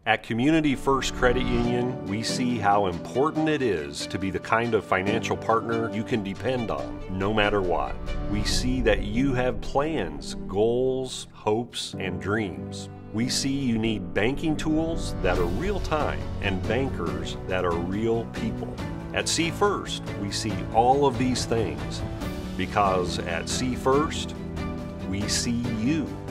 At Community First Credit Union, we see how important it is to be the kind of financial partner you can depend on, no matter what. We see that you have plans, goals, hopes, and dreams. We see you need banking tools that are real-time and bankers that are real people. At C1st, we see all of these things because at C1st, we see you.